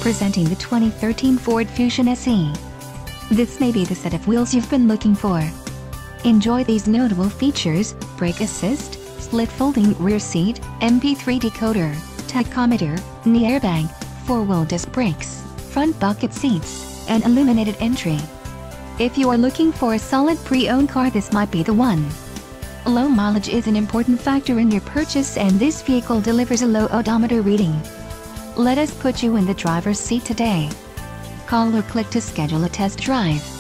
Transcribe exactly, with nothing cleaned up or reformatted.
Presenting the twenty thirteen Ford Fusion S E. This may be the set of wheels you've been looking for. Enjoy these notable features: brake assist, split folding rear seat, M P three decoder, tachometer, knee airbag, four-wheel disc brakes, front bucket seats, and illuminated entry. If you are looking for a solid pre-owned car, this might be the one. Low mileage is an important factor in your purchase, and this vehicle delivers a low odometer reading. Let us put you in the driver's seat today. Call or click to schedule a test drive.